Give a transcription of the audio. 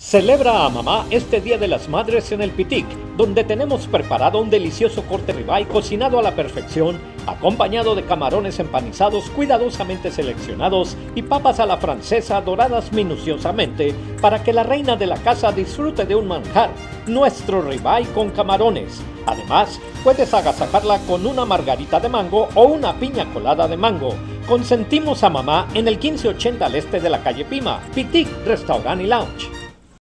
Celebra a mamá este Día de las Madres en el Pitic, donde tenemos preparado un delicioso corte ribeye cocinado a la perfección, acompañado de camarones empanizados cuidadosamente seleccionados y papas a la francesa doradas minuciosamente para que la reina de la casa disfrute de un manjar, nuestro ribeye con camarones. Además, puedes agasajarla con una margarita de mango o una piña colada de mango. Consentimos a mamá en el 1580 al este de la calle Pima, Pitic Restaurant y Lounge.